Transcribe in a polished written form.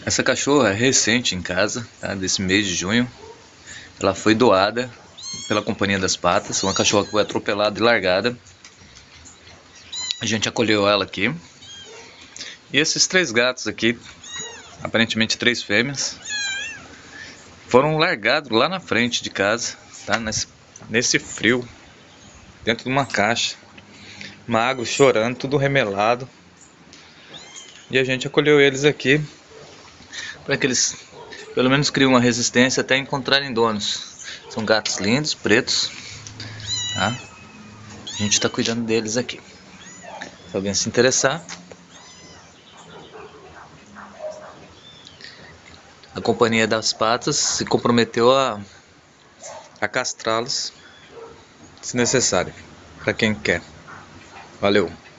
Essa cachorra é recente em casa, tá? Desse mês de junho. Ela foi doada pela Companhia das Patas, uma cachorra que foi atropelada e largada. A gente acolheu ela aqui. E esses 3 gatos aqui, aparentemente 3 fêmeas, foram largados lá na frente de casa, tá? Nesse frio, dentro de uma caixa, magro, chorando, tudo remelado. E a gente acolheu eles aqui para que eles pelo menos criem uma resistência até encontrarem donos. São gatos lindos, pretos, tá? A gente está cuidando deles aqui. Se alguém se interessar, a Companhia das Patas se comprometeu a castrá-los, se necessário, para quem quer. Valeu!